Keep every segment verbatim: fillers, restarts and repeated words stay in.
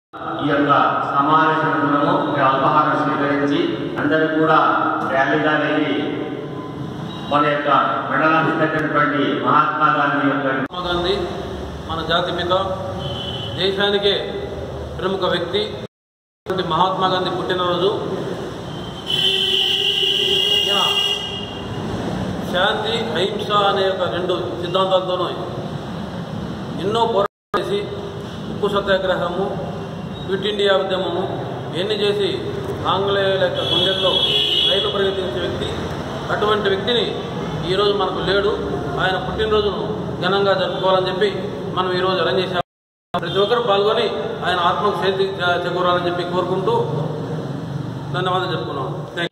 ఈ యొక్క సమావేశంలో అల్పాహారం స్వీకరించి అందరూ కూడా ర్యాలీగా వెళ్ళి మన యొక్క మండలానికి మహాత్మా గాంధీ యొక్క మహాత్మా గాంధీ మన జాతి పిత, దేశానికే ప్రముఖ వ్యక్తి. మహాత్మా గాంధీ పుట్టినరోజు. శాంతి, అహింస అనే యొక్క రెండు సిద్ధాంతాలతోనూ ఎన్నో పోరాటాలు చేసి ఉప్పు సత్యాగ్రహము, క్విట్ ఇండియా ఉద్యమము ఎన్ని చేసి ఆంగ్లేయుల యొక్క గుండెల్లో రైలు పరిగెత్తించే వ్యక్తి. అటువంటి వ్యక్తిని ఈరోజు మనకు లేడు. ఆయన పుట్టినరోజును ఘనంగా జరుపుకోవాలని చెప్పి మనం ఈరోజు అరేంజ్ చేశాము. ప్రతి ఒక్కరు పాల్గొని ఆయన ఆత్మకు శాంతి చేకూరాలని చెప్పి కోరుకుంటూ ధన్యవాదాలు చెప్పుకున్నాం. థ్యాంక్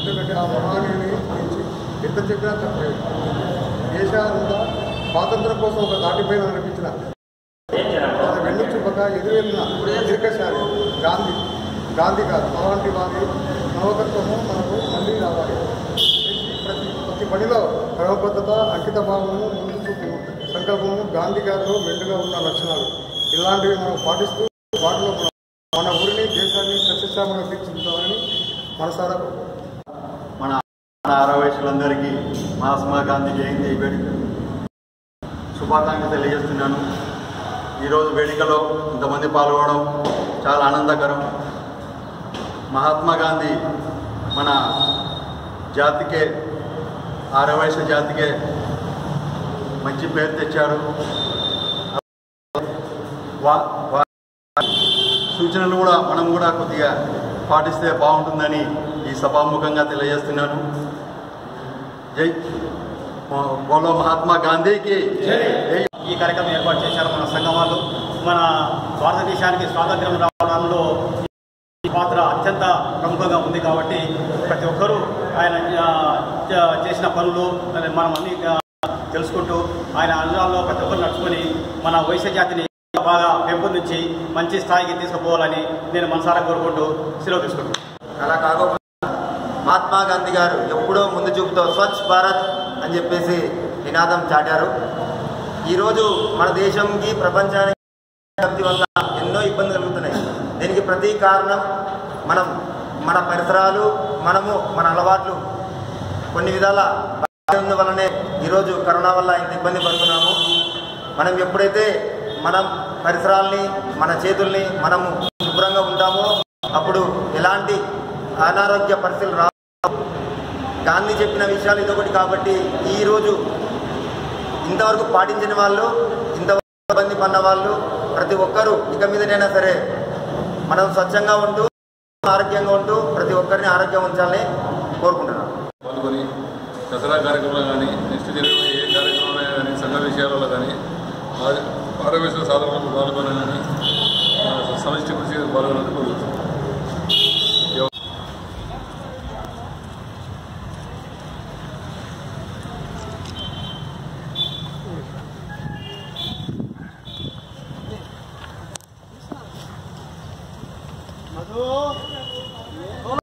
ఎంత చెప్పినా తప్పలేదు. దేశాలంతా స్వాతంత్రం కోసం ఒక దాటిపైన నడిపించిన వెన్ను చుప్పక ఎదురెళ్ళిన దీర్ఘశాలి గాంధీ గాంధీ కాదు అలాంటి వారి నవకత్వము మనకు మళ్ళీ రావాలి. ప్రతి ప్రతి పనిలో క్రమబద్ధత, అంకిత భావము, ముందు చూపు, సంకల్పము గాంధీ గారిలో మెండుగా ఉన్న లక్షణాలు. ఇలాంటివి మనం పాటిస్తూ వాటిలో మన ఊరిని, దేశాన్ని సస్యశ్యామగా తీర్చిదిద్దామని మనసారా మన ఆరవయసులందరికీ మహాత్మా గాంధీ జయంతి వేడుక శుభాకాంక్షలు తెలియజేస్తున్నాను. ఈరోజు వేడుకలో ఇంతమంది పాల్గొనడం చాలా ఆనందకరం. మహాత్మా గాంధీ మన జాతికే, ఆరవయసు జాతికే మంచి పేరు తెచ్చారు. సూచనలు కూడా మనం కూడా కొద్దిగా పాటిస్తే బాగుంటుందని ఈ సభాముఖంగా తెలియజేస్తున్నాను. జై బోలో మహాత్మా గాంధీకి జై. ఈ కార్యక్రమం ఏర్పాటు చేశారు మన సంఘం వాళ్ళు. మన భారతదేశానికి స్వాతంత్ర్యం రావడంలో ఈ పాత్ర అత్యంత ప్రముఖంగా ఉంది కాబట్టి ప్రతి ఒక్కరూ ఆయన చేసిన పనులు మనం అన్ని తెలుసుకుంటూ ఆయన అనుభవాల్లో ప్రతి ఒక్కరు నడుచుకొని మన వైశ్య జాతిని బాగా పెంపొందించి మంచి స్థాయికి తీసుకుపోవాలని నేను మనసారా కోరుకుంటూ సెలవు తీసుకుంటున్నాను. అలా కాకుండా మహాత్మా గాంధీ గారు ఎప్పుడో ముందు చూపుతో స్వచ్ఛ భారత్ అని చెప్పేసి నినాదం చాటారు. ఈరోజు మన దేశంకి, ప్రపంచానికి వల్ల ఎన్నో ఇబ్బందులు కలుగుతున్నాయి. దీనికి ప్రతి కారణం మనం మన పరిసరాలు, మనము మన అలవాట్లు కొన్ని విధాల వల్లనే ఈరోజు కరోనా వల్ల ఇంత ఇబ్బంది పడుతున్నాము. మనం ఎప్పుడైతే మనం పరిసరాల్ని, మన చేతుల్ని మనము శుభ్రంగా ఉంటామో అప్పుడు ఎలాంటి అనారోగ్య పరిస్థితులు రా. గాంధీ చెప్పిన విషయాలు ఇదొకటి కాబట్టి ఈరోజు ఇంతవరకు పాటించిన వాళ్ళు, ఇంతవరకు ఇబ్బంది పడిన వాళ్ళు ప్రతి ఒక్కరూ ఇక మీదటైనా సరే మనం స్వచ్ఛంగా ఉంటూ ఆరోగ్యంగా ఉంటూ ప్రతి ఒక్కరిని ఆరోగ్యం ఉంచాలని కోరుకుంటున్నాను. పాల్గొని దసరా కార్యక్రమంలో కానీ, నెక్స్ట్ జరిగే ఏ కార్యక్రమంలో కానీ, సంఘ విషయాలలో కానీ, ఆరోగ్య సాధనలో పాల్గొనాలని సమిష్టి కృషి పాల్గొనాలని కోరుకుంటున్నాను.